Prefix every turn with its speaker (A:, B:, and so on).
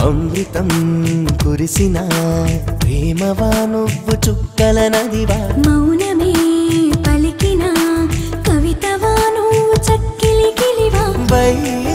A: అమృతం కురిసిన ప్రేమవా నువ్వు చుక్కల నదివా
B: మౌనమే పలికిన కవితవా నువ్వు చక్కిలి కిలివా